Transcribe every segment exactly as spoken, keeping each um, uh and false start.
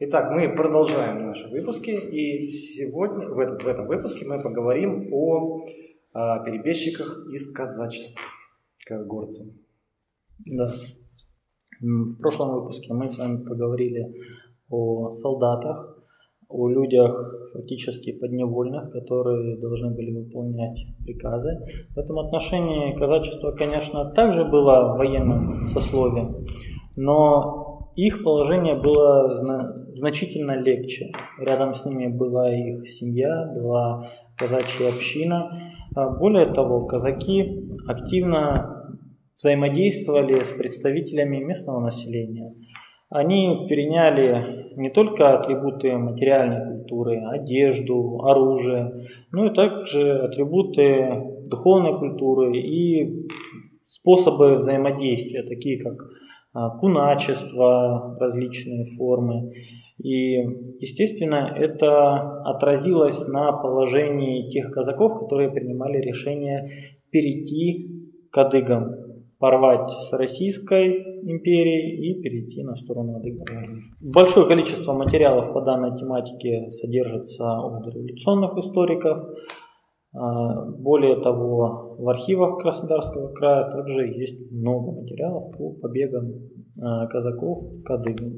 Итак, мы продолжаем наши выпуски, и сегодня в, этот, в этом выпуске мы поговорим о, о перебежчиках из казачества, как горцам. Да. В прошлом выпуске мы с вами поговорили о солдатах, о людях фактически подневольных, которые должны были выполнять приказы. В этом отношении казачество, конечно, также было военным сословием, но их положение было значительно легче. Рядом с ними была их семья, была казачья община. Более того, казаки активно взаимодействовали с представителями местного населения. Они переняли не только атрибуты материальной культуры, одежду, оружие, но и также атрибуты духовной культуры и способы взаимодействия, такие как куначество, различные формы. И, естественно, это отразилось на положении тех казаков, которые принимали решение перейти к адыгам, порвать с Российской империей и перейти на сторону адыгов. Большое количество материалов по данной тематике содержится у дореволюционных историков. Более того, в архивах Краснодарского края также есть много материалов по побегам казаков к адыгам.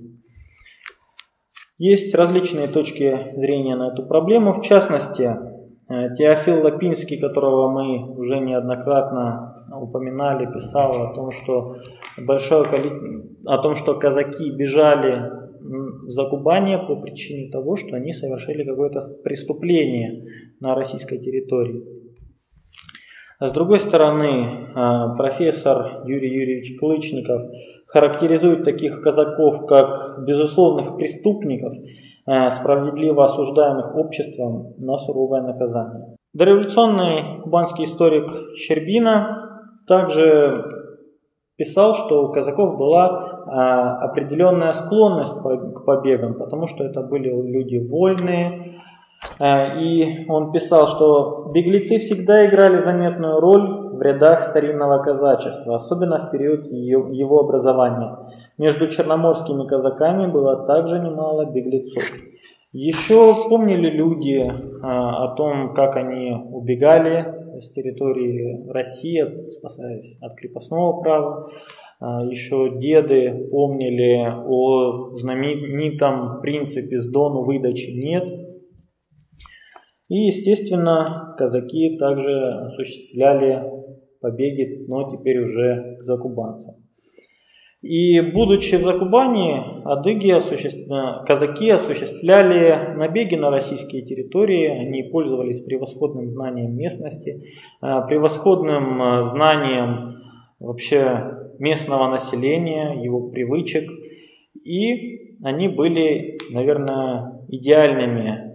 Есть различные точки зрения на эту проблему. В частности, Теофил Лапинский, которого мы уже неоднократно упоминали, писал о том, что большое количество, о том, что казаки бежали в Закубане по причине того, что они совершили какое-то преступление на российской территории. С другой стороны, профессор Юрий Юрьевич Клычников характеризует таких казаков как безусловных преступников, справедливо осуждаемых обществом на суровое наказание. Дореволюционный кубанский историк Щербина также писал, что у казаков была определенная склонность к побегам, потому что это были люди вольные. И он писал, что беглецы всегда играли заметную роль в рядах старинного казачества, особенно в период его образования. Между черноморскими казаками было также немало беглецов. Еще помнили люди о том, как они убегали с территории России, спасаясь от крепостного права. Еще деды помнили о знаменитом принципе «с дону выдачи нет». И, естественно, казаки также осуществляли побеги, но теперь уже к закубанцам. И, будучи в Закубани, адыги, осуществ... казаки осуществляли набеги на российские территории. Они пользовались превосходным знанием местности, превосходным знанием вообще местного населения, его привычек. И они были, наверное, идеальными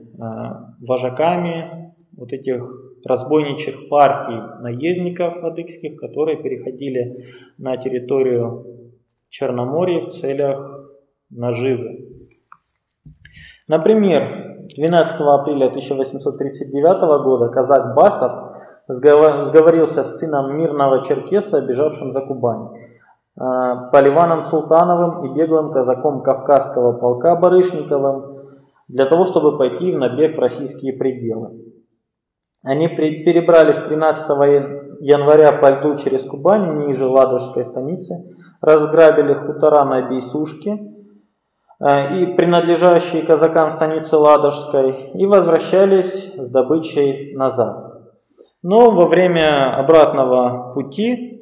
вожаками вот этих разбойничьих партий наездников адыгских, которые переходили на территорию Черноморья в целях наживы. Например, двенадцатого апреля тысяча восемьсот тридцать девятого года казак Басов сговорился с сыном мирного черкеса, бежавшим за Кубань, Поливаном Султановым и беглым казаком Кавказского полка Барышниковым, для того, чтобы пойти в набег в российские пределы. Они перебрались тринадцатого января по льду через Кубань, ниже Ладожской станицы, разграбили хутора на Бейсушке и принадлежащие казакам станицы Ладожской и возвращались с добычей назад. Но во время обратного пути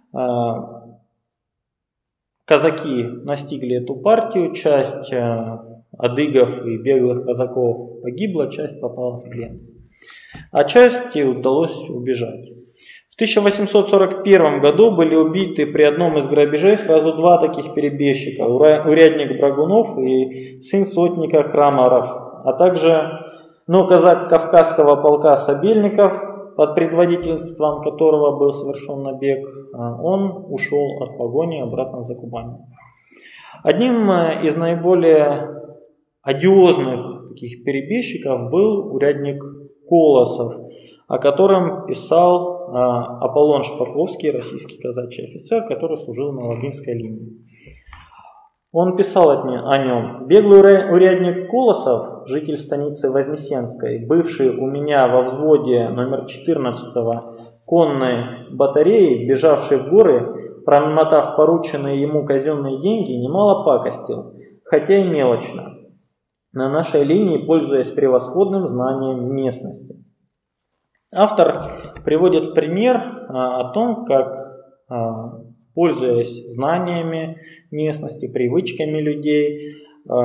казаки настигли эту партию, часть адыгов и беглых казаков погибла, часть попала в плен, а части удалось убежать. В тысяча восемьсот сорок первом году были убиты при одном из грабежей сразу два таких перебежчика, урядник Брагунов и сын сотника Крамаров, а также ну, казак Кавказского полка Сабельников, под предводительством которого был совершен набег, он ушел от погони обратно в Закубань. Одним из наиболее одиозных таких перебежчиков был урядник Колосов, о котором писал Аполлон Шпаковский, российский казачий офицер, который служил на Лабинской линии. Он писал о нем: «Беглый урядник Колосов, житель станицы Вознесенской, бывший у меня во взводе номер четырнадцатого конной батареи, бежавший в горы, промотав порученные ему казенные деньги, немало пакостил, хотя и мелочно, на нашей линии, пользуясь превосходным знанием местности». Автор приводит в пример о том, как, пользуясь знаниями местности, привычками людей,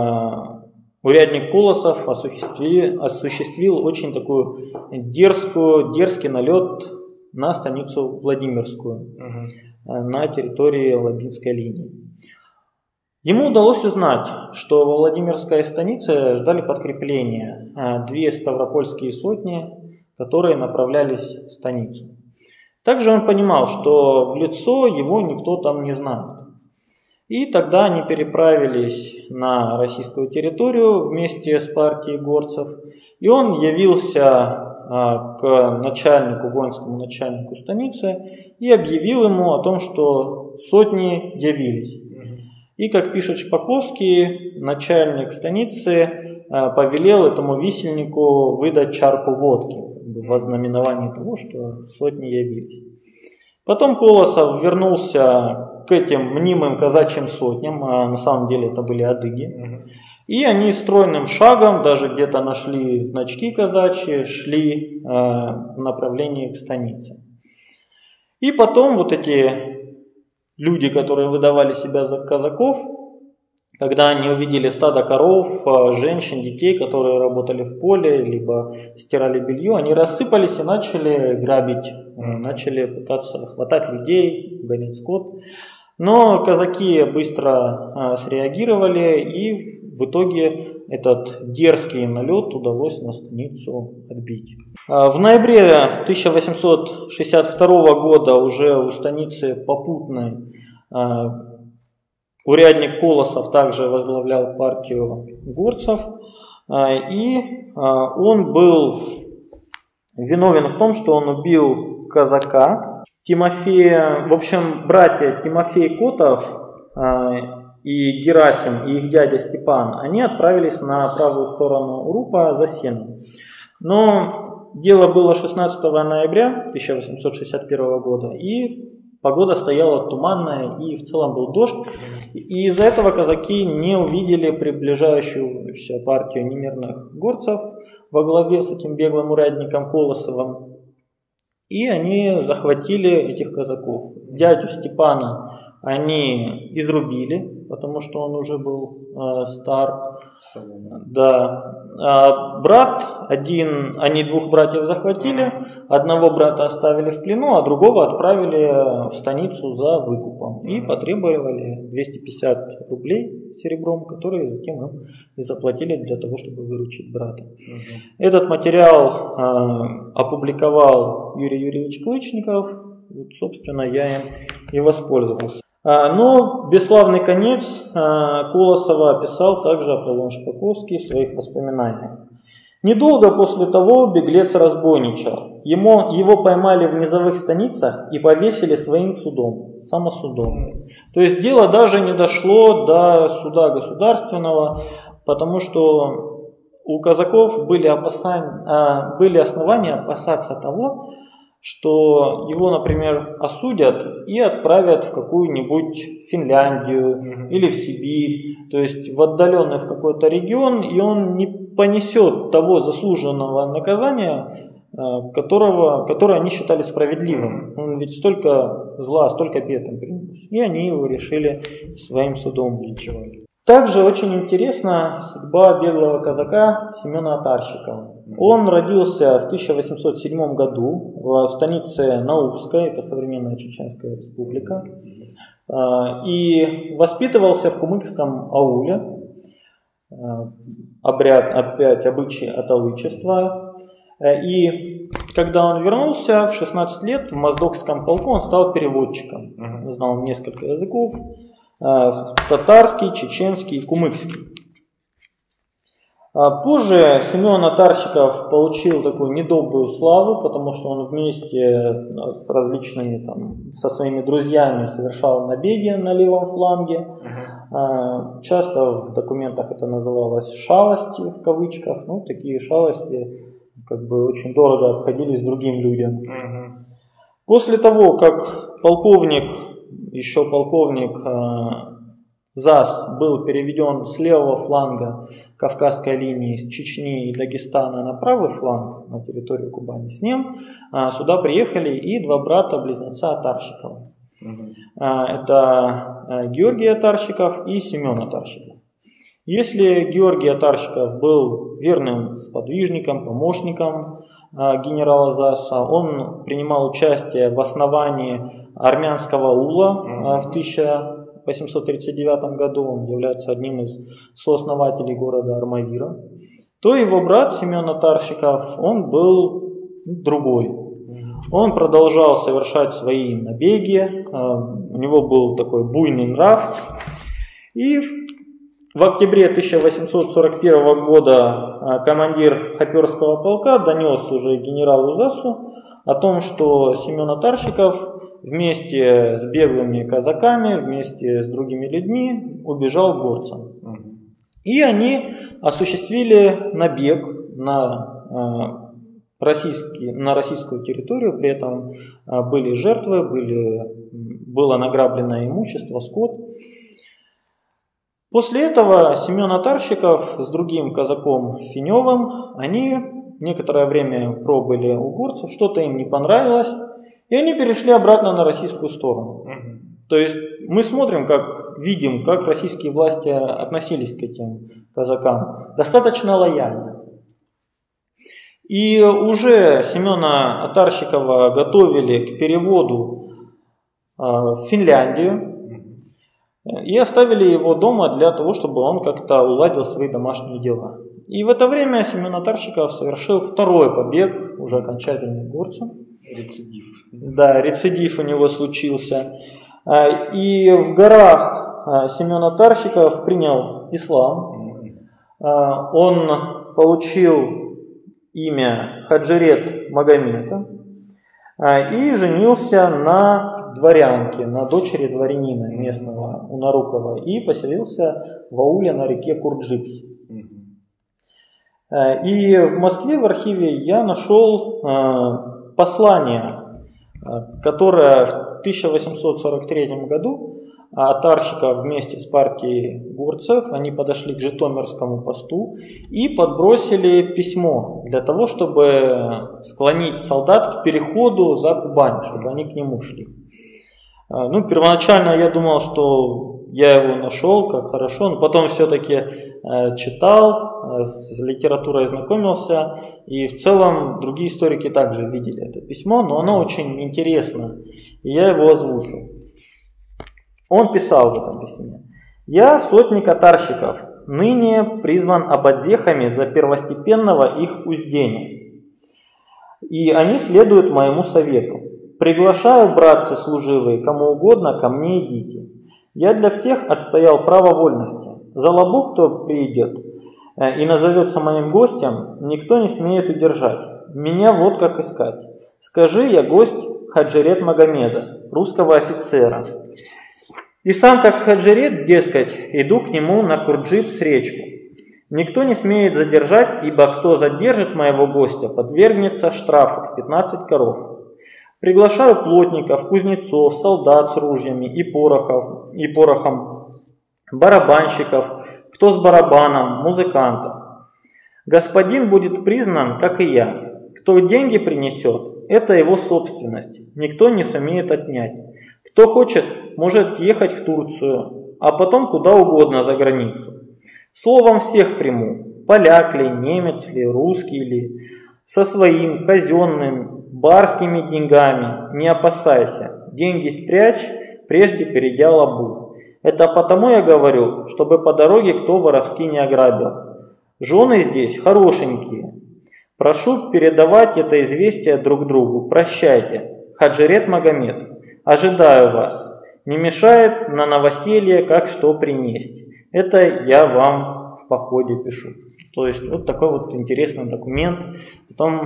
урядник Колосов осуществил, осуществил очень такую дерзкую, дерзкий налет на станицу Владимирскую, uh-huh. на территории Лабинской линии. Ему удалось узнать, что во Владимирской станице ждали подкрепления две ставропольские сотни, которые направлялись в станицу. Также он понимал, что в лицо его никто там не знает. И тогда они переправились на российскую территорию вместе с партией горцев, и он явился а, к начальнику, воинскому начальнику станицы и объявил ему о том, что сотни явились. И, как пишет Шпаковский, начальник станицы а, повелел этому висельнику выдать чарку водки во знаменовании того, что сотни явились. Потом Колосов вернулся к этим мнимым казачьим сотням, а на самом деле это были адыги. Uh-huh. И они стройным шагом, даже где-то нашли значки казачьи, шли э, в направлении к станице. И потом вот эти люди, которые выдавали себя за казаков, когда они увидели стадо коров, женщин, детей, которые работали в поле, либо стирали белье, они рассыпались и начали грабить, начали пытаться хватать людей, гонять скот. Но казаки быстро среагировали, и в итоге этот дерзкий налет удалось на станицу отбить. В ноябре тысяча восемьсот шестьдесят второго года уже у станицы Попутной урядник Колосов также возглавлял партию горцев, и он был виновен в том, что он убил казака Тимофея. В общем, братья Тимофей Котов и Герасим, и их дядя Степан, они отправились на правую сторону Урупа за сеном. Но дело было шестнадцатого ноября тысяча восемьсот шестьдесят первого года, и погода стояла туманная, и в целом был дождь. И из-за этого казаки не увидели приближающуюся партию немирных горцев во главе с этим беглым урядником Колосовым. И они захватили этих казаков. Дядю Степана они изрубили, потому что он уже был э, стар. Да. А брат, один, они двух братьев захватили, одного брата оставили в плену, а другого отправили в станицу за выкупом. И потребовали двести пятьдесят рублей серебром, которые затем им и заплатили для того, чтобы выручить брата. Uh-huh. Этот материал э, опубликовал Юрий Юрьевич Клычников. Вот, собственно, я им и воспользовался. Но бесславный конец Колосова описал также Аполлон Шпаковский в своих воспоминаниях. Недолго после того беглец разбойничал. Ему, его поймали в низовых станицах и повесили своим судом, самосудом. То есть дело даже не дошло до суда государственного, потому что у казаков были, опасания, были основания опасаться того, что его, например, осудят и отправят в какую-нибудь Финляндию mm-hmm. или в Сибирь, то есть в отдаленный в какой-то регион, и он не понесет того заслуженного наказания, которого, которое они считали справедливым. Он ведь столько зла, столько бед им принес. И они его решили своим судом линчевать. Также очень интересна судьба беглого казака Семена Тарщикова. Он родился в тысяча восемьсот седьмом году в станице Наубской, это современная Чеченская республика, и воспитывался в кумыкском ауле. Обряд, опять обычаи аталычества. И когда он вернулся в шестнадцать лет в Моздокском полку, он стал переводчиком. Он знал несколько языков: татарский, чеченский и кумыкский. Позже Семен Тарщиков получил такую недобрую славу, потому что он вместе с различными, там, со своими друзьями совершал набеги на левом фланге. Uh-huh. Часто в документах это называлось шалости в кавычках. Ну, такие шалости как бы очень дорого обходились другим людям. Угу. После того, как полковник, еще полковник ЗАС был переведен с левого фланга Кавказской линии, с Чечни и Дагестана на правый фланг, на территорию Кубани, с ним сюда приехали и два брата-близнеца Атарщикова. Угу. Это Георгий Атарщиков и Семен Атарщиков. Если Георгий Атарщиков был верным сподвижником, помощником генерала ЗАСа, он принимал участие в основании армянского аула в тысяча восемьсот тридцать девятом году, он является одним из сооснователей города Армавира, то его брат Семен Атарщиков, он был другой. Он продолжал совершать свои набеги, у него был такой буйный нрав. И в октябре тысяча восемьсот сорок первого года командир Хоперского полка донес уже генералу ЗАСу о том, что Семен Атарщиков вместе с беглыми казаками, вместе с другими людьми убежал к горцам. И они осуществили набег на, российский, на российскую территорию, при этом были жертвы, были, было награблено имущество, скот. После этого Семен Атарщиков с другим казаком Финевым, они некоторое время пробыли у горцев, что-то им не понравилось, и они перешли обратно на российскую сторону. Mm-hmm. То есть мы смотрим, как видим, как российские власти относились к этим казакам. Достаточно лояльно. И уже Семена Атарщикова готовили к переводу в Финляндию. И оставили его дома для того, чтобы он как-то уладил свои домашние дела. И в это время Семен Атарщиков совершил второй побег, уже окончательный к горцам. Рецидив. Да, рецидив у него случился. И в горах Семен Атарщиков принял ислам. Он получил имя Хаджирет Магомета и женился на дворянке, на дочери дворянина местного Унарукова, и поселился в ауле на реке Курджипс. И в Москве в архиве я нашел послание, которое в тысяча восемьсот сорок третьем году Атарщиков вместе с партией горцев, они подошли к Житомирскому посту и подбросили письмо для того, чтобы склонить солдат к переходу за Кубань, чтобы они к нему шли. Ну, первоначально я думал, что я его нашел, как хорошо, но потом все-таки читал, с литературой знакомился, и в целом другие историки также видели это письмо, но оно очень интересно, и я его озвучу. Он писал в этом письме: «Я сотник Атарщиков, ныне призван ободзехами за первостепенного их уздения, и они следуют моему совету. Приглашаю, братцы служивые, кому угодно, ко мне идите. Я для всех отстоял право вольности. За лабу, кто придет и назовется моим гостем, никто не смеет удержать. Меня вот как искать. Скажи, я гость Хаджирет Магомеда, русского офицера. И сам, как Хаджирет, дескать, иду к нему на Курджипс речку. Никто не смеет задержать, ибо кто задержит моего гостя, подвергнется штрафу в пятнадцать коров. Приглашаю плотников, кузнецов, солдат с ружьями и, порохов, и порохом, барабанщиков, кто с барабаном, музыкантов. Господин будет признан, как и я. Кто деньги принесет, это его собственность, никто не сумеет отнять. Кто хочет, может ехать в Турцию, а потом куда угодно за границу. Словом всех приму, поляк ли, немец ли, русский ли, со своим казенным, барскими деньгами, не опасайся, деньги спрячь, прежде перейдя лабу. Это потому я говорю, чтобы по дороге кто воровски не ограбил. Жены здесь хорошенькие. Прошу передавать это известие друг другу. Прощайте. Хаджирет Магомед. Ожидаю вас. Не мешает на новоселье, как что принести. Это я вам в походе пишу». То есть вот такой вот интересный документ. Потом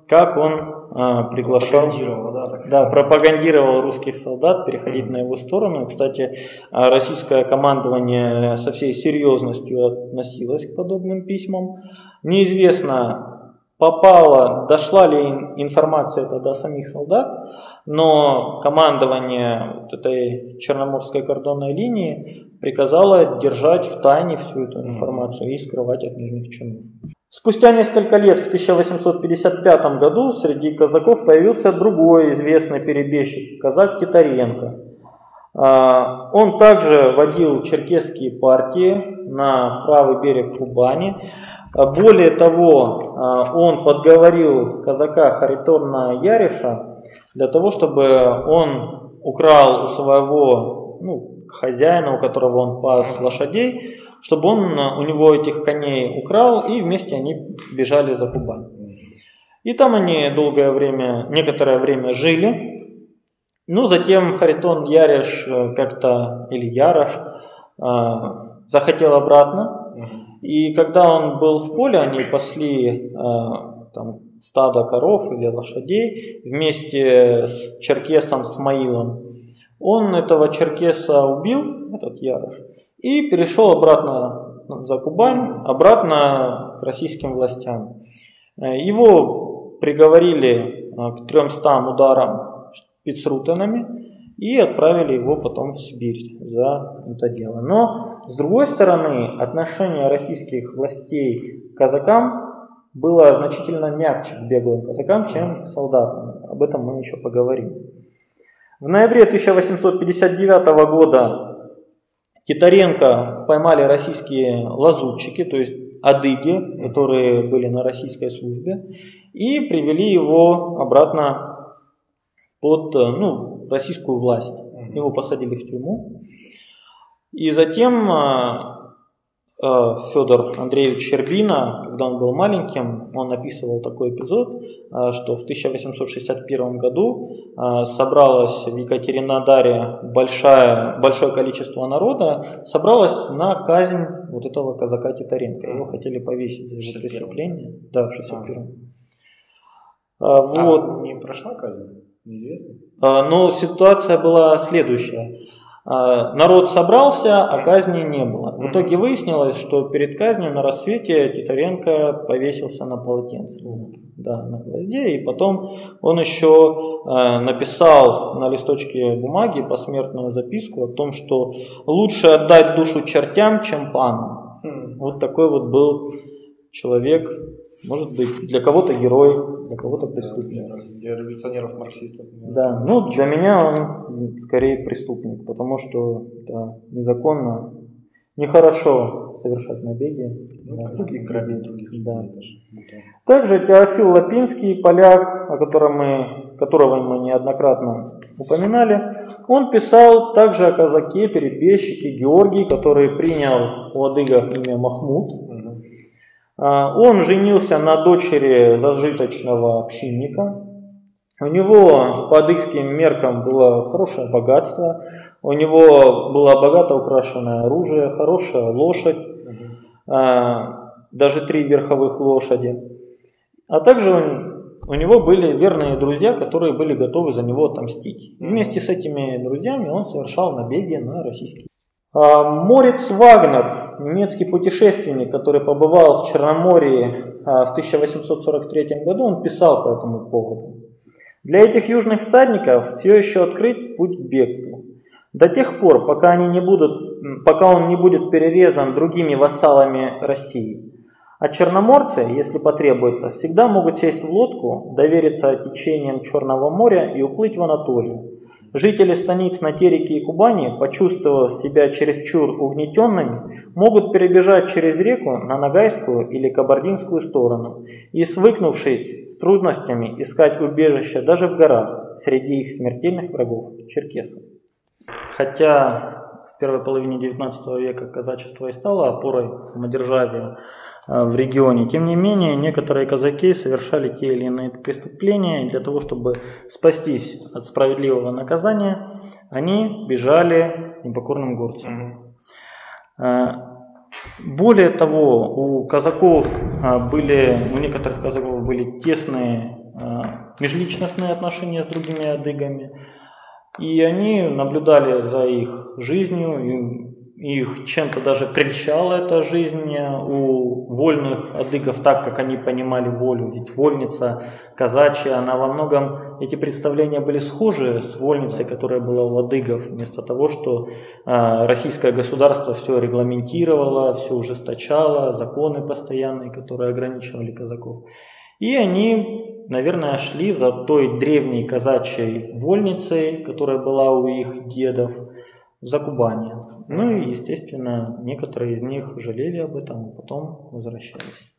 как он а, приглашал, пропагандировал, да, так. Да, пропагандировал русских солдат переходить mm-hmm. на его сторону. И, кстати, российское командование со всей серьезностью относилось к подобным письмам. Неизвестно, попала, дошла ли информация это до самих солдат, но командование вот этой Черноморской кордонной линии приказало держать в тайне всю эту информацию и скрывать от нижних чинов. Спустя несколько лет, в тысяча восемьсот пятьдесят пятом году, среди казаков появился другой известный перебежчик, казак Титаренко. Он также водил черкесские партии на правый берег Кубани. Более того, он подговорил казака Харитона Яриша для того, чтобы он украл у своего ну, хозяина, у которого он пас лошадей, чтобы он у него этих коней украл, и вместе они бежали за Кубань. И там они долгое время, некоторое время жили. Ну, затем Харитон Яриш как-то, или Ярош, захотел обратно. И когда он был в поле, они пасли там, стадо коров или лошадей вместе с черкесом Смаилом. Он этого черкеса убил, этот Ярош, и перешел обратно за Кубань, обратно к российским властям. Его приговорили к трёмстам ударам спецрутенами и отправили его потом в Сибирь за это дело. Но, с другой стороны, отношение российских властей к казакам было значительно мягче к беглым казакам, чем к солдатам. Об этом мы еще поговорим. В ноябре тысяча восемьсот пятьдесят девятого года Титаренко поймали российские лазутчики, то есть адыги, которые были на российской службе, и привели его обратно под ну, российскую власть. Его посадили в тюрьму. И затем Федор Андреевич Щербина, когда он был маленьким, он описывал такой эпизод, что в тысяча восемьсот шестьдесят первом году собралось в Екатеринодаре большое, большое количество народа, собралось на казнь вот этого казака Титаренко. Его хотели повесить за его преступление. Да, в шестьдесят первом. Вот. А не прошла казнь? Неизвестно? Но ситуация была следующая. Народ собрался, а казни не было. В итоге выяснилось, что перед казнью на рассвете Титаренко повесился на полотенце, да, на гвозде, и потом он еще написал на листочке бумаги посмертную записку о том, что лучше отдать душу чертям, чем панам. Вот такой вот был человек, может быть, для кого-то герой, для кого-то преступник. Для революционеров-марксистов. Да, ну для меня он скорее преступник, потому что да, незаконно, нехорошо совершать набеги. Ну, да, других грабить, других. Да. Также Теофил Лапинский, поляк, о котором мы, которого мы неоднократно упоминали, он писал также о казаке, перебежчике Георгий, который принял у адыгов имя Махмуд. Он женился на дочери зажиточного общинника. У него по адыгским меркам было хорошее богатство. У него было богато украшенное оружие, хорошая лошадь, даже три верховых лошади. А также у него были верные друзья, которые были готовы за него отомстить. И вместе с этими друзьями он совершал набеги на российские. Мориц Вагнер, немецкий путешественник, который побывал в Черноморье в тысяча восемьсот сорок третьем году, он писал по этому поводу. Для этих южных всадников все еще открыт путь к бегству. До тех пор, пока, они не будут, пока он не будет перерезан другими вассалами России. А черноморцы, если потребуется, всегда могут сесть в лодку, довериться течениям Черного моря и уплыть в Анатолию. Жители станиц на Тереке и Кубани, почувствовав себя чересчур угнетенными, могут перебежать через реку на Ногайскую или Кабардинскую сторону и, свыкнувшись с трудностями, искать убежище даже в горах среди их смертельных врагов – черкесов. Хотя в первой половине девятнадцатого века казачество и стало опорой самодержавия в регионе, тем не менее некоторые казаки совершали те или иные преступления, и для того, чтобы спастись от справедливого наказания, они бежали непокорным горцам. Более того, у казаков были, у некоторых казаков были тесные межличностные отношения с другими адыгами. И они наблюдали за их жизнью, их чем-то даже прельщала эта жизнь у вольных адыгов, так как они понимали волю. Ведь вольница казачья, она во многом, эти представления были схожи с вольницей, которая была у адыгов. Вместо того, что российское государство все регламентировало, все ужесточало, законы постоянные, которые ограничивали казаков. И они, наверное, шли за той древней казачьей вольницей, которая была у их дедов, в Закубане. Ну и, естественно, некоторые из них жалели об этом, а потом возвращались.